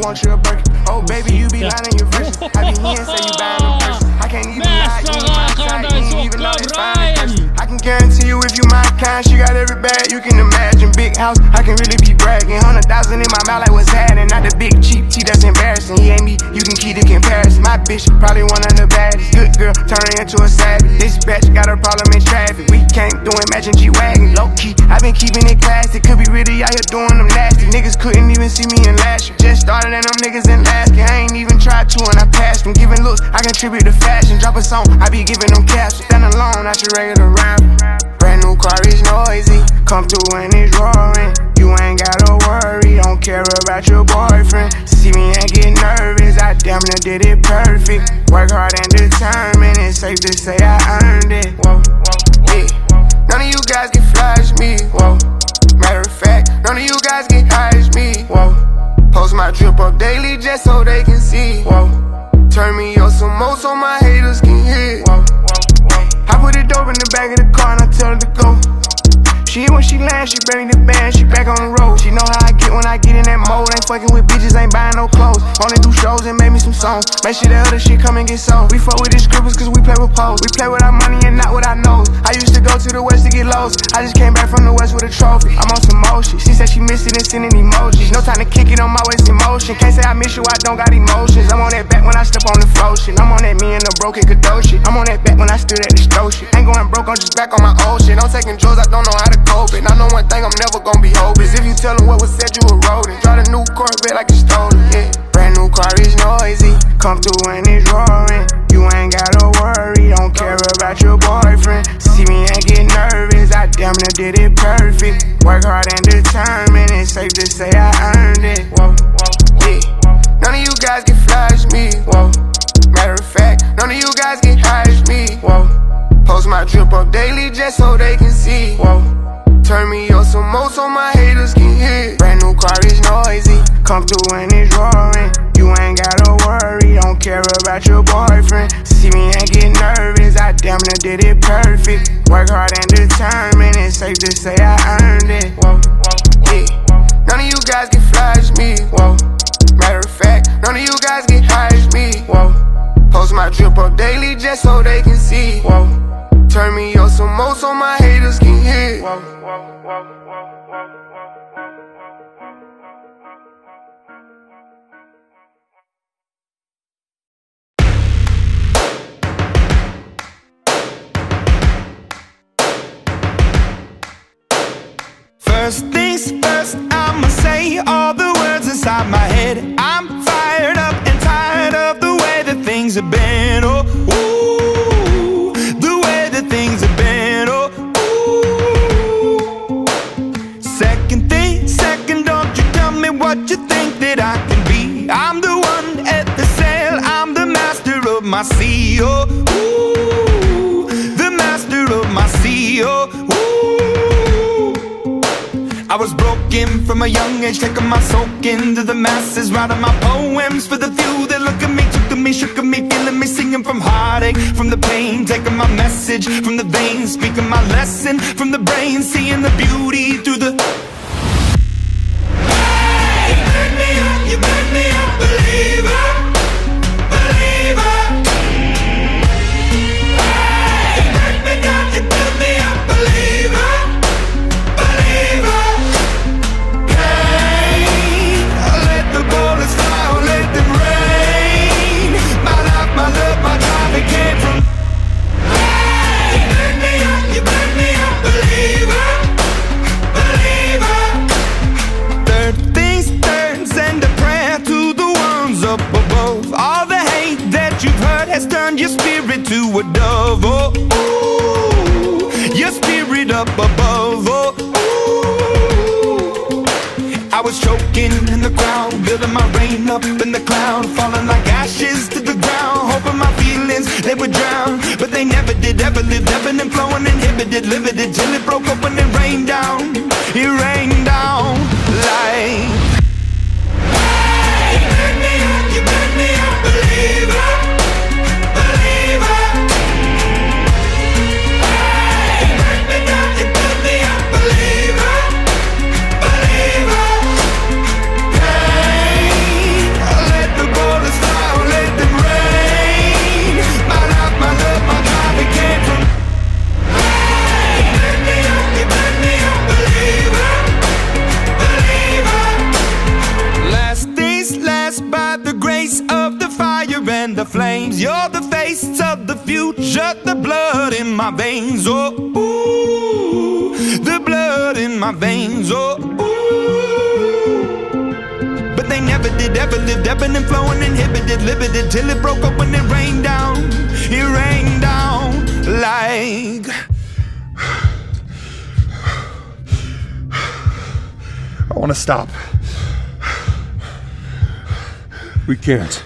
want you a Birkin. Oh baby, you be lying in your verses. I be here and say you buying them purses. I can't even lie, you ain't my side, you ain't even know it's fine person. I can guarantee you if you my kind, she got every bag you can imagine. Big house, I can really be bragging. 100,000 in my mouth like what's happening. Not the big cheap tea that's embarrassing. He ain't me, you can keep the comparison. My bitch probably one of the baddest. Good girl, turning into a savage. This bitch got a problem in traffic. We can't do it, matching G-Wagon. Low key, I been keeping it classy. Could be really out here doing them nasty. Niggas couldn't even see me in last year. Just started and them niggas in last year. I ain't even tried to and I passed them. Giving looks, I contribute to fashion. Drop a song, I be giving them captions. Stand alone, not your regular rapper. Brand new car is noisy. Come through and it's roaring. You ain't gotta worry, don't care about your boyfriend. See me and get nervous, I damn near did it perfect. Work hard and determined, it's safe to say I earned it. Whoa, yeah. None of you guys get fly as me, whoa. Matter of fact, none of you guys get high as me, whoa. Post my drip up daily just so they can see, whoa. Turn me up some more so my haters can hear, whoa. I put it dope in the back of the car and I tell her to go. She when she lands, she bury the band, she back on the road. She know how I get when I get in that mode. Ain't fucking with bitches, ain't buying no clothes. Only do shows and make me some songs. Make sure that other shit come and get sold. We fuck with these scribbles cause we play with pose. We play with our money and not with our nose. I used to go to the west to get lost. I just came back from the west with a trophy. I'm on some motion. She said she missed it and sending emojis. No time to kick it on my waist emotion. Can't say I miss you, I don't got emotions. I'm on that back when I step on the flow shit. I'm on that me and the broken Kadoshi. I'm on that back when I stood at the stove shit. Ain't going broke, I'm just back on my old shit. I'm taking drugs, I don't know how to cope it. I know one thing I'm never gonna be hopeless. If you tell them what was said, you erode it. Drive a new Corvette like it's stolen, yeah. Brand new car is noisy. Come through and it's roaring. You ain't gotta worry, don't care about your boyfriend. See me and get nervous, I damn near did it perfect. Work hard and determined, it's safe to say I earned it. Whoa, yeah. None of you guys get fly as me, whoa. Matter of fact, none of you guys get high as me, whoa. Post my drip up daily just so they can see, whoa. Turn me up some more so my haters can hear. Brand new car is noisy. Come through and it's roaring. You ain't gotta worry, don't care about your boyfriend. See me and get nervous, I damn near did it perfect. Work hard and determined, it's safe to say I earned it. Whoa, yeah. None of you guys get fly as me, whoa. Matter of fact, none of you guys get high as me, whoa. Post my drip up daily just so they can see, whoa. Turn me up some more so my haters can hear. First things first, I'ma say all the words inside my head. I'm fired up and tired of the way that things have been. Oh, ooh, the way that things have been. Oh, ooh. Second thing, second, don't you tell me what you think that I can be. I'm the one at the sail, I'm the master of my sea. Oh, ooh, the master of my sea. Oh, ooh. I was broken from a young age, taking my soak into the masses, writing my poems for the few that look at me, took to me, shook at me, feeling me, singing from heartache, from the pain, taking my message from the veins, speaking my lesson from the brain, seeing the beauty through the... Hey, you made me a believer, believer. Hey, you break me down, you build me a believer. Has turned your spirit to a dove, oh, ooh, your spirit up above, oh, ooh. I was choking in the crowd, building my rain up in the cloud, falling like ashes to the ground, hoping my feelings, they would drown, but they never did, ever lived, ebbing and flowing, inhibited, limited, till it broke up when it rained down, like... Hey, you made me a believer. flames. You're the face of the future, the blood in my veins. Oh, ooh, the blood in my veins. Oh, ooh. But they never did, ever lived, ebbing and flowing, inhibited, limited, till it broke up when it rained down. It rained down like... I want to stop. We can't.